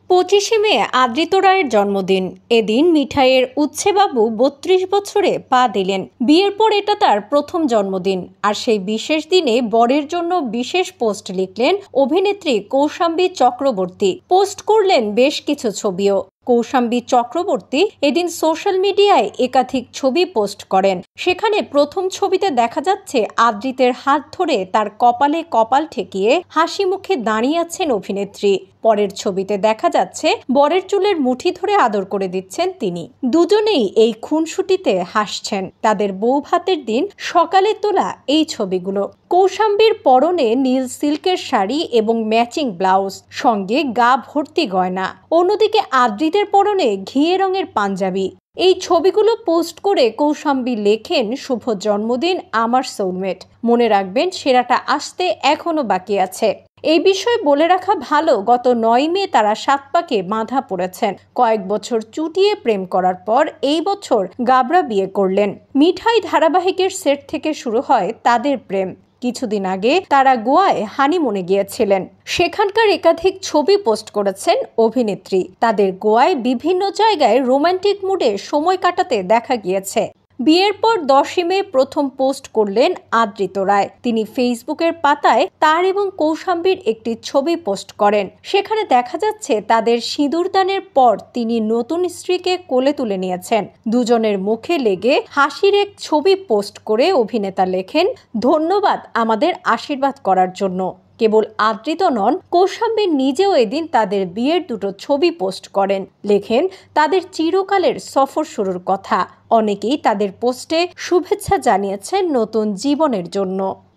25শে মে আদৃত রায়ের জন্মদিন। এদিন মিঠাইয়ের উচ্ছেবাবু 32 বছরে পা দিলেন। বিয়ের পর এটা তার প্রথম জন্মদিন, আর সেই বিশেষ দিনে বরের জন্য বিশেষ পোস্ট লিখলেন অভিনেত্রী কৌশাম্বী চক্রবর্তী। পোস্ট করলেন বেশ কিছু ছবিও। কৌশাম্বী চক্রবর্তী এদিন সোশ্যাল মিডিয়ায় একাধিক ছবি পোস্ট করেন। সেখানে প্রথম ছবিতে দেখা যাচ্ছে আদৃতের হাত ধরে তার কপালে কপাল ঠেকিয়ে হাসি মুখে দাঁড়িয়ে আছেন অভিনেত্রী। পরের ছবিতে দেখা যাচ্ছে বরের চুলের মুঠি ধরে আদর করে দিচ্ছেন তিনি। দুজনেই এই খুনসুটিতে হাসছেন। তাদের বৌভাতের দিন সকালে তোলা এই ছবিগুলো। কৌশাম্বীর পরনে নীল সিল্কের শাড়ি এবং ম্যাচিং ব্লাউজ, সঙ্গে গা ভর্তি গয়না। অন্যদিকে আদৃতের পরনে ঘিয়ে রঙের পাঞ্জাবি। এই ছবিগুলো পোস্ট করে কৌশাম্বী লেখেন, শুভ জন্মদিন আমার সোলমেট। মনে রাখবেন, সেরাটা আসতে এখনো বাকি আছে। এই বিষয়ে বলে রাখা ভালো, গত 9 মে তারা 7 পাকে বাঁধা পড়েছেন। কয়েক বছর চুটিয়ে প্রেম করার পর এই বছর গাবড়া বিয়ে করলেন। মিঠাই ধারাবাহিকের সেট থেকে শুরু হয় তাদের প্রেম। কিছুদিন আগে তারা গোয়ায় হানিমুনে গিয়েছিলেন। সেখানকার একাধিক ছবি পোস্ট করেছেন অভিনেত্রী। তাদের গোয়ায় বিভিন্ন জায়গায় রোমান্টিক মুডে সময় কাটাতে দেখা গিয়েছে। বিয়ের পর 10 মে প্রথম পোস্ট করলেন আদৃত রায়। তিনি ফেসবুকের পাতায় তার এবং কৌশাম্বীর একটি ছবি পোস্ট করেন। সেখানে দেখা যাচ্ছে তাদের সিঁদুরদানের পর তিনি নতুন স্ত্রীকে কোলে তুলে নিয়েছেন। দুজনের মুখে লেগে হাসির এক ছবি পোস্ট করে অভিনেতা লেখেন, ধন্যবাদ আমাদের আশীর্বাদ করার জন্য। কেবল আদৃত নন, কৌশাম্বী নিজেও এদিন তাদের বিয়ের দুটো ছবি পোস্ট করেন। লেখেন তাদের চিরকালের সফর শুরুর কথা। অনেকেই তাদের পোস্টে শুভেচ্ছা জানিয়েছেন নতুন জীবনের জন্য।